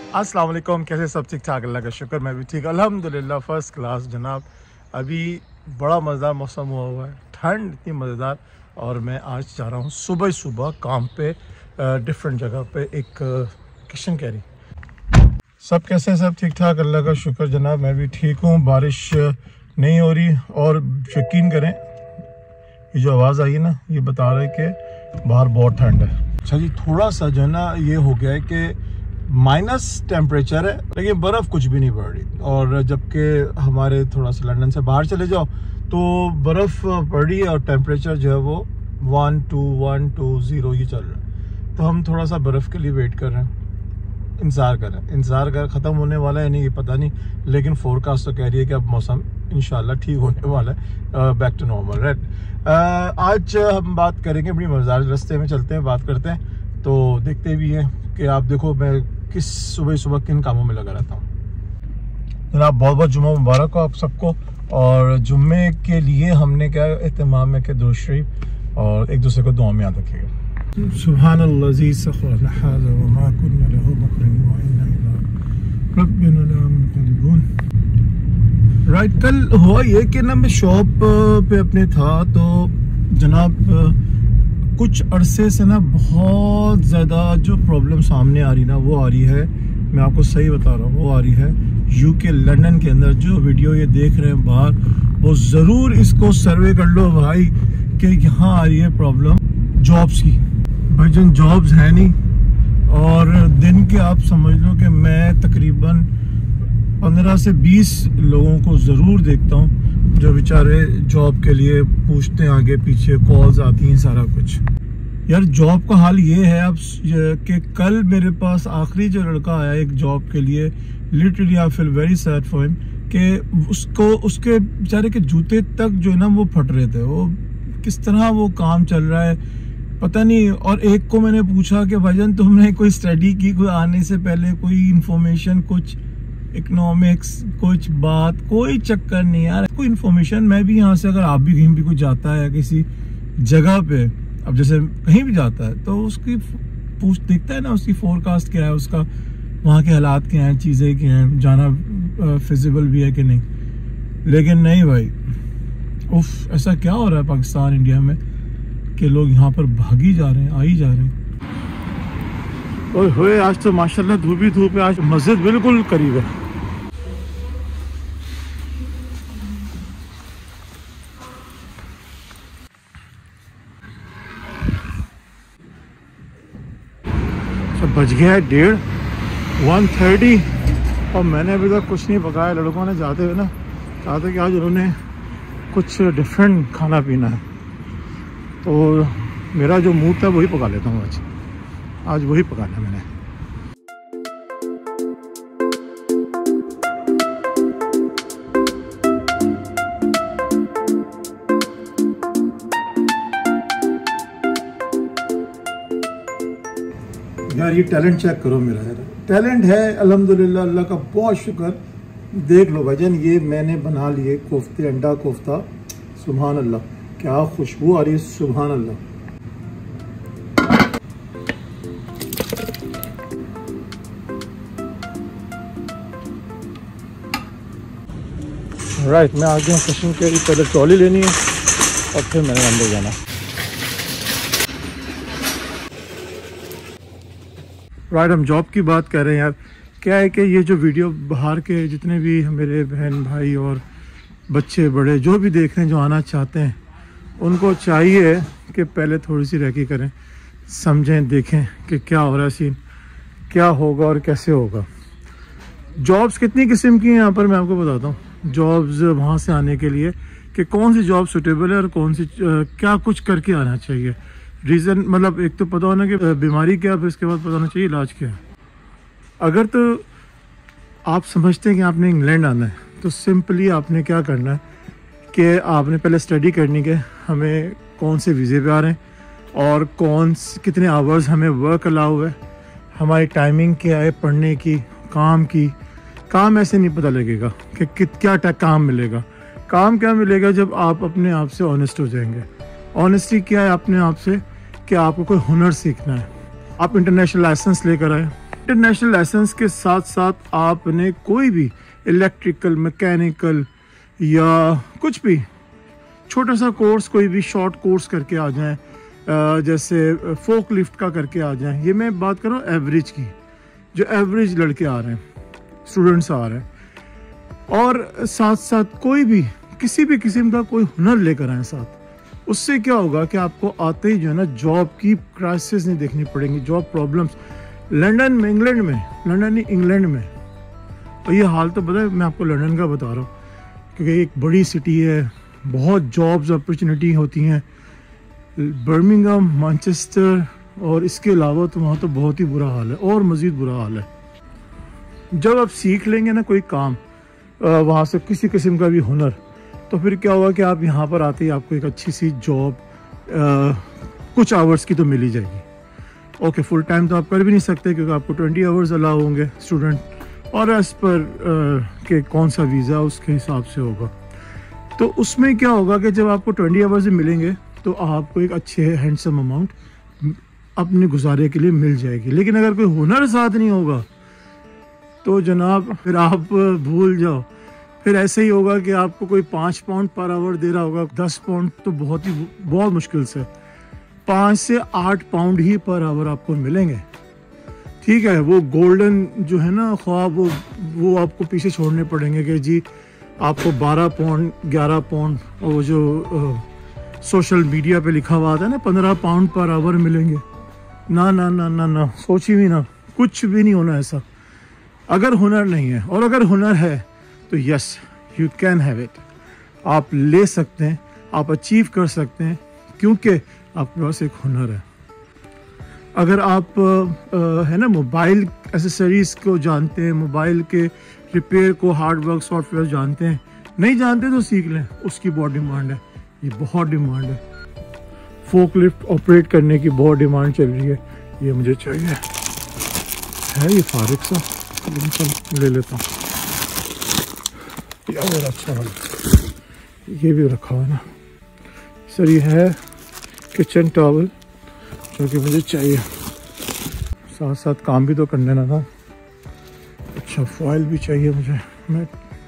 अस्सलाम वालेकुम, कैसे सब ठीक ठाक? अल्लाह का शुक्र, मैं भी ठीक अल्हम्दुलिल्लाह, फ़र्स्ट क्लास जनाब। अभी बड़ा मज़ेदार मौसम हुआ है, ठंड इतनी मज़ेदार। और मैं आज जा रहा हूँ सुबह सुबह काम पे, डिफरेंट जगह पे, एक किशन कैरी। सब कैसे? सब ठीक ठाक अल्लाह का शुक्र जनाब, मैं भी ठीक हूँ। बारिश नहीं हो रही और यकीन करें ये जो आवाज़ आई है ना, ये बता रहा है कि बाहर बहुत ठंड है। अच्छा जी, थोड़ा सा जो है ना ये हो गया है कि माइनस टेम्परेचर है, लेकिन बर्फ़ कुछ भी नहीं पड़ रही। और जबकि हमारे थोड़ा सा लंदन से बाहर चले जाओ तो बर्फ़ पड़ रही है और टेम्परेचर जो है वो 120 ये चल रहा है। तो हम थोड़ा सा बर्फ़ के लिए वेट कर रहे हैं, इंतज़ार कर ख़त्म होने वाला है नहीं ये पता नहीं, लेकिन फोरकास्ट तो कह रही है कि अब मौसम इंशाल्लाह ठीक होने वाला है, बैक टू नॉर्मल। राइट, आज हम बात करेंगे बड़ी मज़ेदार, रास्ते में चलते हैं, बात करते हैं, तो देखते भी हैं कि आप देखो मैं किस सुबह किन कामों में लगा रहता हूँ। जनाब बहुत बहुत जुम्मा मुबारक हो आप सबको। और जुम्मे के लिए हमने क्या एहतमाम है कि दुरूद शरीफ और एक दूसरे को दुआ में याद रखिएगा। सुभानल्लाज़ी सख़रना हाज़ा व मा कुन्ना लहू मुक़रिन व इन्ना इला रब्बिना लमुनक़लिबून। राइट, कल हुआ ये कि ना मैं शॉप पे अपने था, तो जनाब कुछ अरसे से ना बहुत ज़्यादा जो प्रॉब्लम सामने आ रही ना वो आ रही है, मैं आपको सही बता रहा हूँ, वो आ रही है यूके लंदन के अंदर। जो वीडियो ये देख रहे हैं बाहर, वो ज़रूर इसको सर्वे कर लो भाई कि यहाँ आ रही है प्रॉब्लम जॉब्स की। भाई जन जॉब्स है नहीं, और दिन के आप समझ लो कि मैं तकरीबन 15 से 20 लोगों को ज़रूर देखता हूँ जो बेचारे जॉब के लिए पूछते हैं, आगे पीछे कॉल्स आती हैं, सारा कुछ। यार जॉब का हाल ये है अब कि कल मेरे पास आखिरी जो लड़का आया एक जॉब के लिए, literally I feel very sad for him कि उसके बेचारे के जूते तक जो है ना वो फट रहे थे। वो किस तरह वो काम चल रहा है पता नहीं। और एक को मैंने पूछा कि भाईजान तुमने कोई स्टडी की, कोई आने से पहले कोई इंफॉर्मेशन, कुछ इकोनॉमिक्स, कुछ बात, कोई चक्कर नहीं यार, कोई इन्फॉर्मेशन। मैं भी यहाँ से अगर आप भी कहीं भी कुछ जाता है किसी जगह पे, अब जैसे कहीं भी जाता है तो उसकी देखता है ना उसकी फोरकास्ट क्या है, उसका वहाँ के हालात क्या हैं, चीज़ें क्या हैं, जाना फिजिबल भी है कि नहीं। लेकिन नहीं भाई, उफ, ऐसा क्या हो रहा है पाकिस्तान इंडिया में कि लोग यहाँ पर भागी जा रहे हैं, आ ही जा रहे हैं। ओए होए, आज तो माशाल्लाह धूप ही धूप है, आज मस्जिद बिल्कुल करीब है। सब बज गया है 1:30 और मैंने अभी तक कुछ नहीं पकाया। लड़कों ने जाते हुए ना कहा था कि आज उन्होंने कुछ डिफरेंट खाना पीना है, तो मेरा जो मूड था वही पका लेता हूँ आज वही पकाना है मैंने। यार ये टैलेंट चेक करो मेरा, यार टैलेंट है अल्हम्दुलिल्लाह, अल्लाह का बहुत शुक्र। देख लो भाईजान, ये मैंने बना लिए कोफ्ते, अंडा कोफ्ता, सुभान अल्लाह, क्या खुशबू आ रही है, सुभान अल्लाह। राइट, मैं आ गया किशन के लिए, पहले ट्रॉली लेनी है और फिर मैंने अंदर जाना। राइट, हम जॉब की बात कर रहे हैं। यार क्या है कि ये जो वीडियो बाहर के जितने भी मेरे बहन भाई और बच्चे बड़े जो भी देख रहे हैं, जो आना चाहते हैं, उनको चाहिए कि पहले थोड़ी सी रेकी करें, समझें, देखें कि क्या हो रहा है, सीन क्या होगा और कैसे होगा। जॉब्स कितनी किस्म की हैं यहाँ पर, मैं आपको बताता हूँ। जॉब्स वहाँ से आने के लिए कि कौन सी जॉब सूटेबल है और कौन सी क्या कुछ करके आना चाहिए। रीज़न मतलब एक तो पता होना कि बीमारी क्या, फिर इसके बाद पता होना चाहिए इलाज क्या है। अगर तो आप समझते हैं कि आपने इंग्लैंड आना है, तो सिंपली आपने क्या करना है कि आपने पहले स्टडी करनी है हमें कौन से वीज़े पे आ रहे हैं और कितने आवर्स हमें वर्क अलाउ है, हमारी टाइमिंग क्या है पढ़ने की, काम की। काम ऐसे नहीं पता लगेगा कि क्या काम मिलेगा। काम क्या मिलेगा जब आप अपने आप से ऑनेस्ट हो जाएंगे। ऑनेस्टी क्या है अपने आप से कि आपको कोई हुनर सीखना है। आप इंटरनेशनल लाइसेंस लेकर आए, इंटरनेशनल लाइसेंस के साथ साथ आपने कोई भी इलेक्ट्रिकल, मैकेनिकल या कुछ भी छोटा सा कोर्स, कोई भी शॉर्ट कोर्स करके आ जाएं, जैसे फोक लिफ्ट का करके आ जाएं। ये मैं बात कर रहा हूँ एवरेज की, जो एवरेज लड़के आ रहे हैं, स्टूडेंट्स आ रहे हैं। और साथ साथ कोई भी किसी भी किस्म का कोई हुनर लेकर आए साथ। उससे क्या होगा कि आपको आते ही जो है ना जॉब की क्राइसिस नहीं देखनी पड़ेंगी, जॉब प्रॉब्लम्स। लंदन में, इंग्लैंड में, लंदन नहीं इंग्लैंड में, और ये हाल तो पता है, मैं आपको लंदन का बता रहा हूँ क्योंकि एक बड़ी सिटी है, बहुत जॉब्स अपॉर्चुनिटी होती हैं। बर्मिंघम, मैनचेस्टर और इसके अलावा तो वहाँ तो बहुत ही बुरा हाल है, और मज़ीद बुरा हाल है। जब आप सीख लेंगे ना कोई काम वहाँ से, किसी किस्म का भी हुनर, तो फिर क्या होगा कि आप यहाँ पर आते ही आपको एक अच्छी सी जॉब कुछ आवर्स की तो मिल ही जाएगी। ओके, फुल टाइम तो आप कर भी नहीं सकते क्योंकि आपको 20 आवर्स अलाउ होंगे स्टूडेंट, और एज पर के कौन सा वीज़ा उसके हिसाब से होगा। तो उसमें क्या होगा कि जब आपको 20 आवर्स मिलेंगे तो आपको एक अच्छे हैंडसम अमाउंट अपने गुजारे के लिए मिल जाएगी। लेकिन अगर कोई हुनर साथ नहीं होगा तो जनाब फिर आप भूल जाओ। फिर ऐसे ही होगा कि आपको कोई 5 पाउंड पर आवर दे रहा होगा, 10 पाउंड तो बहुत मुश्किल से, 5 से 8 पाउंड ही पर आवर आपको मिलेंगे। ठीक है, वो गोल्डन जो है ना ख्वाब, वो आपको पीछे छोड़ने पड़ेंगे कि जी आपको 12 पाउंड, 11 पाउंड, और वो जो सोशल मीडिया पे लिखा हुआ था ना 15 पाउंड पर आवर मिलेंगे। ना ना ना ना ना, सोची भी ना, कुछ भी नहीं होना ऐसा अगर हुनर नहीं है। और अगर हुनर है तो yes, you can have it, आप ले सकते हैं, आप अचीव कर सकते हैं, क्योंकि आपके पास एक हुनर है। अगर आप है ना मोबाइल एसेसरीज़ को जानते हैं, मोबाइल के रिपेयर को, हार्डवर्क सॉफ्टवेयर जानते हैं, नहीं जानते तो सीख लें, उसकी बहुत डिमांड है, ये बहुत डिमांड है। फोक लिफ्ट ऑपरेट करने की बहुत डिमांड चल रही है, ये मुझे चाहिए है, ये फारिग सा ले लेता हूँ यार, अच्छा वाला ये भी रखा हुआ ना सर। ये है किचन टॉवल जो कि मुझे चाहिए, साथ साथ काम भी तो करने ना था। अच्छा, फॉइल भी चाहिए मुझे, मैं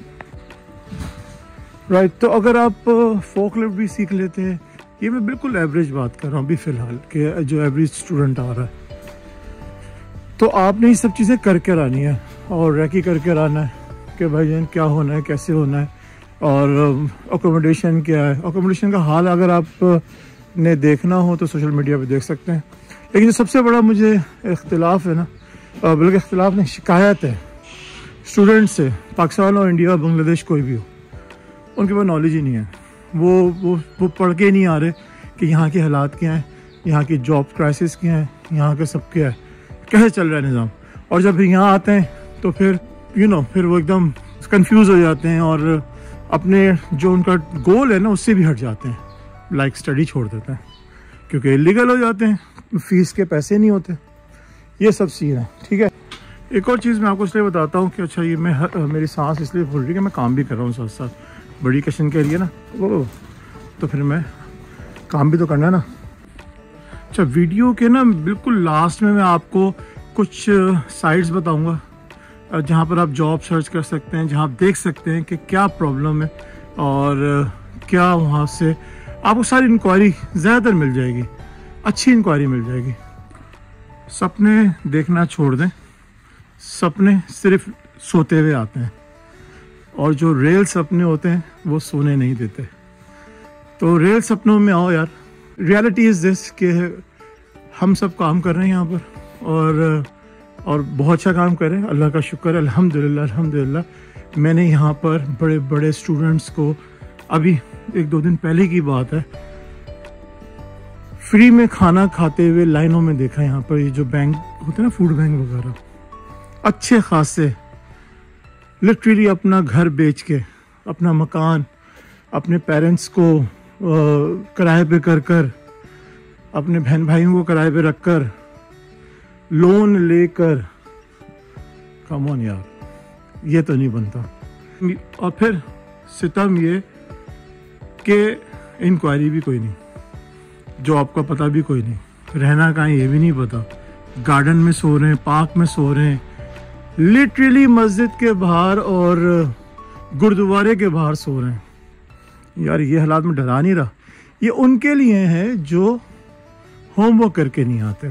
राइट। तो अगर आप फोक लिफ्ट भी सीख लेते हैं, ये मैं बिल्कुल एवरेज बात कर रहा हूँ अभी फ़िलहाल कि जो एवरेज स्टूडेंट आ रहा है, तो आपने ये सब चीज़ें करके लानी है और रैकी करके लाना है कि भाई जान क्या होना है, कैसे होना है, और अकोमोडेशन क्या है। अकोमोडेशन का हाल अगर आप ने देखना हो तो सोशल मीडिया पे देख सकते हैं। लेकिन जो सबसे बड़ा मुझे इख्तिलाफ है ना, बल्कि इख्तिलाफ नहीं, शिकायत है स्टूडेंट से, पाकिस्तान और इंडिया, बांग्लादेश कोई भी हो, उनके पास नॉलेज ही नहीं है। वो पढ़ के नहीं आ रहे कि यहाँ के हालात क्या हैं, यहाँ की जॉब क्राइसिस क्या है, यहाँ का सब क्या है, कैसे चल रहा है निज़ाम। और जब यहाँ आते हैं तो फिर फिर वो एकदम कंफ्यूज हो जाते हैं और अपने जो उनका गोल है ना उससे भी हट जाते हैं, लाइक स्टडी छोड़ देते हैं क्योंकि इलीगल हो जाते हैं, फीस के पैसे नहीं होते, ये सब सीन है। ठीक है, एक और चीज़ मैं आपको इसलिए बताता हूँ कि अच्छा ये मेरी सांस इसलिए फूल रही है कि मैं काम भी कर रहा हूँ साथ साथ, बड़ी किचन के लिए ना वो, तो फिर मैं काम भी तो करना है ना। अच्छा, वीडियो के ना बिल्कुल लास्ट में मैं आपको कुछ साइट्स बताऊंगा जहाँ पर आप जॉब सर्च कर सकते हैं, जहाँ आप देख सकते हैं कि क्या प्रॉब्लम है और क्या वहाँ से आपको सारी इंक्वायरी ज़्यादातर मिल जाएगी, अच्छी इंक्वायरी मिल जाएगी। सपने देखना छोड़ दें, सपने सिर्फ सोते हुए आते हैं और जो रियल सपने होते हैं वो सोने नहीं देते। तो रियल सपनों में आओ यार। रियलिटी इज़ दिस कि हम सब काम कर रहे हैं यहाँ पर और बहुत अच्छा काम कर रहे हैं, अल्लाह का शुक्र है, अल्हम्दुलिल्लाह अल्हम्दुलिल्लाह। मैंने यहाँ पर बड़े बड़े स्टूडेंट्स को अभी 1-2 दिन पहले की बात है, फ्री में खाना खाते हुए लाइनों में देखा। यहाँ पर ये जो बैंक होते हैं ना, फूड बैंक वगैरह, अच्छे खासे लिटरली अपना घर बेच के, अपना मकान अपने पेरेंट्स को किराए पे कर अपने बहन भाइयों को किराए पे रख कर, लोन लेकर, कम ऑन यार, ये तो नहीं बनता। और फिर सितम ये कि इंक्वायरी भी कोई नहीं, जॉब का पता भी कोई नहीं, रहना कहाँ ये भी नहीं पता, गार्डन में सो रहे हैं, पार्क में सो रहे हैं, लिटरली मस्जिद के बाहर और गुरुद्वारे के बाहर सो रहे हैं। यार ये हालात में डरा नहीं रहा। ये उनके लिए है जो होमवर्क करके नहीं आते।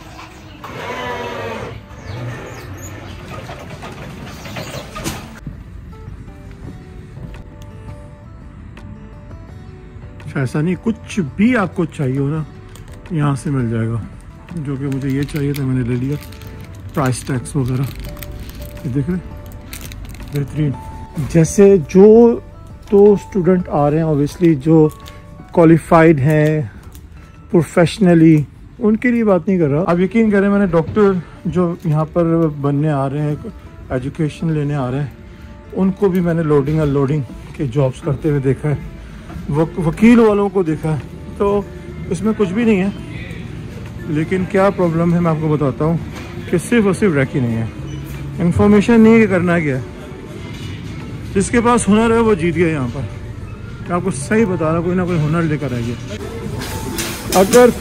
ऐसा नहीं, कुछ भी आपको चाहिए हो ना यहाँ से मिल जाएगा। जो कि मुझे ये चाहिए था, मैंने ले लिया। प्राइस टैक्स वगैरह ये देख रहे, बेहतरीन। जैसे जो तो स्टूडेंट आ रहे हैं ऑब्वियसली, जो क्वालिफाइड हैं प्रोफेशनली, उनके लिए बात नहीं कर रहा। आप यकीन करें, मैंने डॉक्टर जो यहाँ पर बनने आ रहे हैं, एजुकेशन लेने आ रहे हैं, उनको भी मैंने लोडिंग अनलोडिंग के जॉब्स करते हुए देखा है, वकील वालों को देखा है। तो इसमें कुछ भी नहीं है। लेकिन क्या प्रॉब्लम है मैं आपको बताता हूँ कि सिर्फ और सिर्फ रैकी नहीं है, इंफॉर्मेशन नहीं है कि करना क्या है। जिसके पास हुनर है वो जीत गया। यहाँ पर मैं आपको सही बता रहा, कोई ना कोई हुनर लेकर आइए। अगर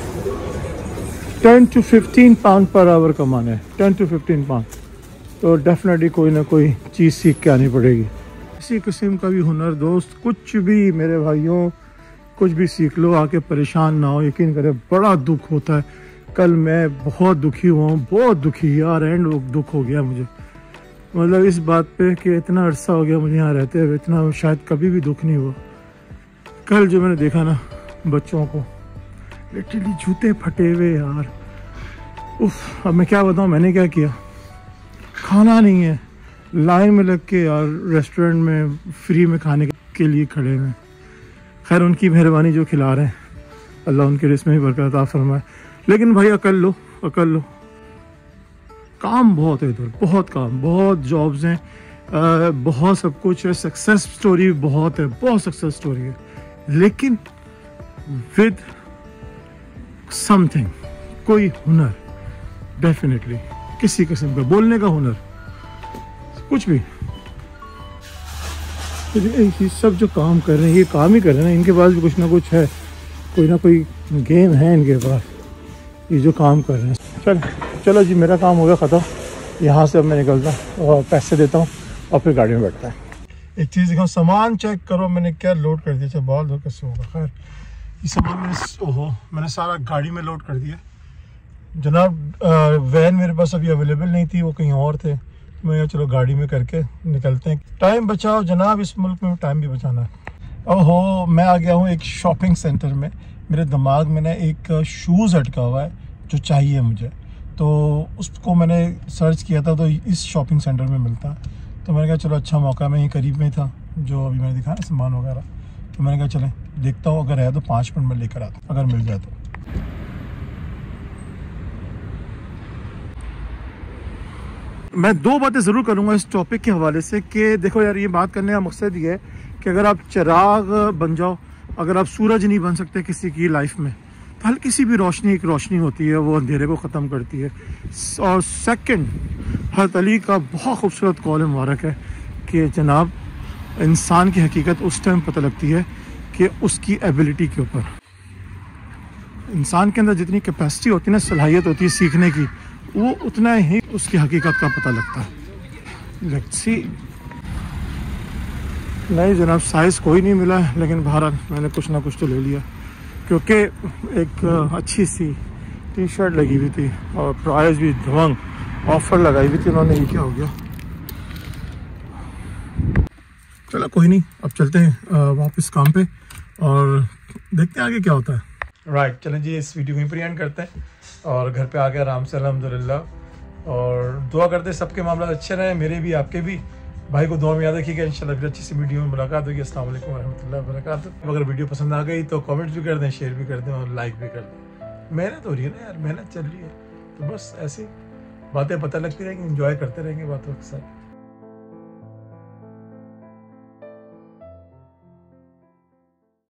10 to 15 पाउंड पर आवर कमाना है, 10 to 15 पाउंड, तो डेफिनेटली कोई ना कोई चीज़ सीख के आनी पड़ेगी। किसी किस्म का भी हुनर दोस्त, कुछ भी मेरे भाइयों, कुछ भी सीख लो, आके परेशान ना हो। यकीन करें बड़ा दुख होता है। कल मैं बहुत दुखी हुआ हूँ, बहुत दुखी यार, एंड दुख हो गया मुझे, मतलब इस बात पे कि इतना अरसा हो गया मुझे यहाँ रहते हुए, इतना शायद कभी भी दुख नहीं हुआ। कल जो मैंने देखा ना बच्चों को, लिटरली जूते फटे हुए यार, उफ। अब मैं क्या बताऊँ मैंने क्या किया। खाना नहीं है, लाइन में लग के यार रेस्टोरेंट में फ्री में खाने के लिए खड़े हैं। खैर उनकी मेहरबानी जो खिला रहे हैं, अल्लाह उनके रिस्क में ही बरकत अता फरमाए। लेकिन भाई अकल लो, अकल लो। काम बहुत है इधर, बहुत काम, बहुत जॉब्स हैं, बहुत सब कुछ है, सक्सेस स्टोरी बहुत है, बहुत सक्सेस स्टोरी है। लेकिन विद समथिंग, कोई हुनर, डेफिनेटली किसी किस्म का बोलने का हुनर, कुछ भी। ये सब जो काम कर रहे हैं, ये काम ही कर रहे हैं, इनके पास भी कुछ ना कुछ है, कोई ना कोई गेम है इनके पास, ये जो काम कर रहे हैं। चलो जी, मेरा काम हो गया ख़त्म। यहाँ से अब मैं निकलता हूँ और पैसे देता हूँ और फिर गाड़ी में बैठता है। एक चीज़ दिखाओ, सामान चेक करो मैंने क्या लोड कर दिया। अच्छा बहुत लोग कैसे होगा। खैर ये सामान मैंने सारा गाड़ी में लोड कर दिया जनाब। वैन मेरे पास अभी अवेलेबल नहीं थी, वो कहीं और थे। मैं चलो गाड़ी में करके निकलते हैं। टाइम बचाओ जनाब, इस मुल्क में टाइम भी बचाना है। ओहो, मैं आ गया हूँ एक शॉपिंग सेंटर में। मेरे दिमाग में ना एक शूज़ अटका हुआ है जो चाहिए मुझे, तो उसको मैंने सर्च किया था तो इस शॉपिंग सेंटर में मिलता। तो मैंने कहा चलो अच्छा मौका, मैं यहीं करीब में था जो अभी मैंने दिखाया सामान वगैरह। तो मैंने कहा चलें देखता हूँ, अगर है तो 5 मिनट में लेकर आता हूँ, अगर मिल जाए तो। मैं 2 बातें ज़रूर करूँगा इस टॉपिक के हवाले से कि देखो यार, ये बात करने का मकसद ये है कि अगर आप चिराग बन जाओ, अगर आप सूरज नहीं बन सकते किसी की लाइफ में, तो हल्की सी भी रोशनी एक रोशनी होती है, वो अंधेरे को ख़त्म करती है। और सेकंड, हज़रत अली का बहुत खूबसूरत कौल मुबारक है कि जनाब इंसान की हकीकत उस टाइम पता लगती है कि उसकी एबिलिटी के ऊपर, इंसान के अंदर जितनी कैपेसिटी होती है ना, सलाहियत होती है सीखने की, वो उतना ही उसकी हकीकत का पता लगता है। Let's see. नहीं जनाब, साइज़ कोई नहीं मिला है, लेकिन बहरहाल मैंने कुछ ना कुछ तो ले लिया, क्योंकि एक अच्छी सी टी शर्ट लगी हुई थी और प्राइस भी दबंग ऑफ़र लगाई हुई थी उन्होंने। ये क्या हो गया। चलो कोई नहीं, अब चलते हैं वापस काम पे और देखते हैं आगे क्या होता है। राइट, चलें जी, इस वीडियो को यहीं पर एंड करते हैं और घर पे आ गए आराम से अल्हम्दुलिल्लाह। और दुआ करते हैं सबके मामला अच्छे रहें, मेरे भी आपके भी। भाई को दुआ में याद रखिएगा। इंशाल्लाह फिर अच्छी सी वीडियो में मुलाकात होगी। अस्सलाम वालेकुम वरहमतुल्लाहि वबरकातुहू। अगर वीडियो पसंद आ गई तो कमेंट भी कर दें, शेयर भी कर दें और लाइक भी कर दें। मेहनत हो रही है ना यार, मेहनत चल रही है, तो बस ऐसी बातें पता लगती रहेंगी, इंजॉय करते रहेंगे बातों के साथ।